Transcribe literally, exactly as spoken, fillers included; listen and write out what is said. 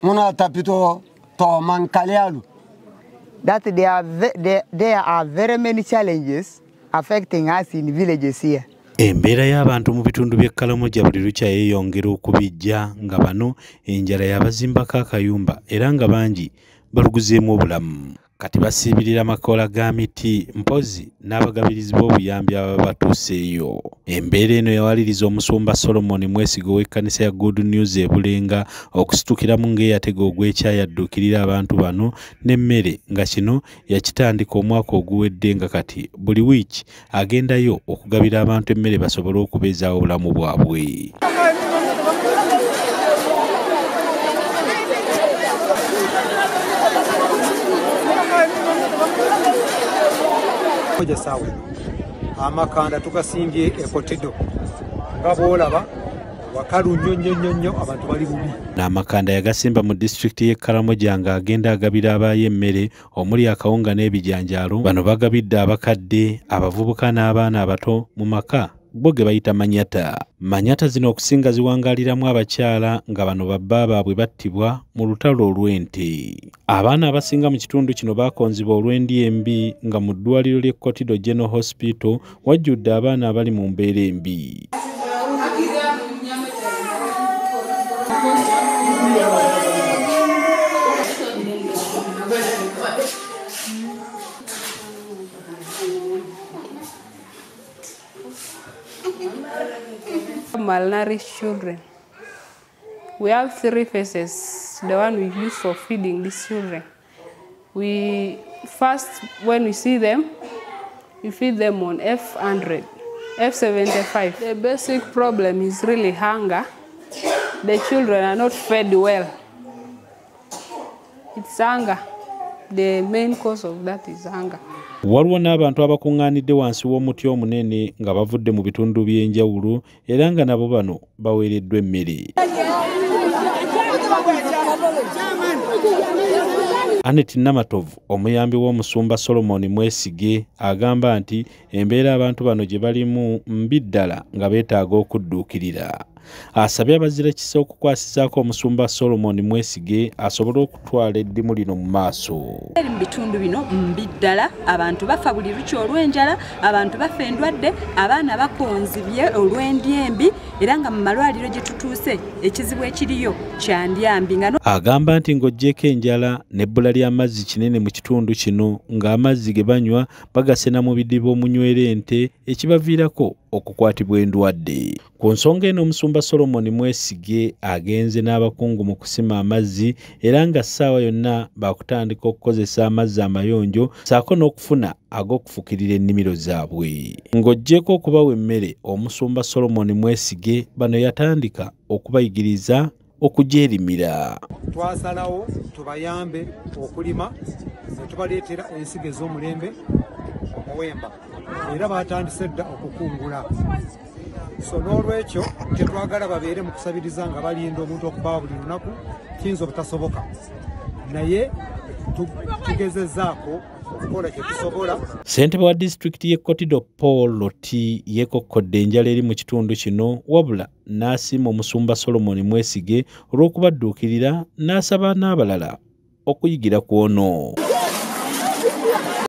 Muna tapito to mankalialu. That there are there, there are very many challenges affecting us in villages here. Embeera y'abantu mu bitundu by'e Karamoja buli lukya yeeyongera okubijja nga bano enjala yabazimbako akayumba era nga bangi baluguzeemu obulamu. Kati basiibirira makoola ga miti mpozi n'abagabirizi b'obuyambi ababa batuuseeyo. Embeera eno yawaliriza omusumba Solomon Mwesiga w'ekkanisa ya Good News e Bulenga okusitukiramu ng'eyatega ogw'ekyayi adduukirira abantu bano n'emmere nga kino yakitandika omwaka oguwedde nga kati buli wiiki agendayo okugabira abantu emmere basobole okubeezaawo obulamu bwabwe. Moja sawa amakanda tukasimbye ekotido ngabolaba wakalu nnyo nnyo nnyo abantu bali bubi. N'amakanda yagasimba mu district y'e Karamoja nga agenda agabira abaye emmere omuli akawunga n'ebijanjaalo. Bano bagabidde abakadde, abavubuka n'abaana abato mu maka bo ge bayita manyata. Manyata zino okusinga ziwangaliramu abakyala nga bano babba baabwe battibwa mu lutalo olw'ente. Abaana abasinga mu kitundu kino baakonzibwa olw'endi embi nga mu ddwaliro ly'e Kotido General Hospital wajjudde abaana abali mu mbeera embi. Malnourished children. We have three phases, the one we use for feeding these children. We first, when we see them, we feed them on F one hundred, F seventy-five. The basic problem is really hunger. The children are not fed well. It's hunger. The main cause of that is hunger. Waliwo n'abantu abakuŋŋaanidde wansi w'omuti omunene nga bavudde mu bitundu by'enjawulo era nga nabo bano baweereddwa emmere. Anet Namatovu omuyambi w'omusumba Solomon Mwesige agamba nti embeera abantu bano gye balimu mbi ddala nga beetaaga okudduukirira. Asabye abazira kisa okukwasizaako omusumba Solomon Mwesige asobole okutwala eddimu lino mu maaso. Mu bitundu bino mbi ddala abantu bafa buli lukya olw'enjala, abantu bafa endwadde, abaana bakonzibye olw'endi embi era nga mu malwaliro gye tutuuse ekizibu ekiriyo kyandyambi. Agamba nti ng'oggyeko enjala n'ebbula ly'amazzi kinene mu kitundu kino ng'amazzi ge banywa bagasena mu bidiba omunywera ente ekibaviirako okukwatibwa endwadde. Ku nsonga eno omusumba Solomon Mwesige agenze n'abakungu mu kusima amazzi era nga ssaawa yonna baakutandika okukozesa amazzi amayonjo saako n'okufuna ag'okufukirira ennimiro zaabwe. Ng'oggyeko okubawa emmere, omusumba Solomon Mwesige bano yatandika okubayigiriza okugyerimira. Twasalawo tubayambe okulima ne tubaleetera ensigo ez'omulembe omuwemba era batandise dda okukungula. So n'olwekyo tetwagala babeere mu kusabiriza nga balinda omuntu okubawa buli lunaku, kiyinza obutasoboka, naye tugezezzaako okukola kye tusobola. Ssentebe wa disitulikiti y'e Kotido Paul Loti yeekokkodde enjala eri mu kitundu kino wabula n'asiima omusumba Solomon Mwesige olw'okubadduukirira n'asaba n'abalala okuyigira ku ono.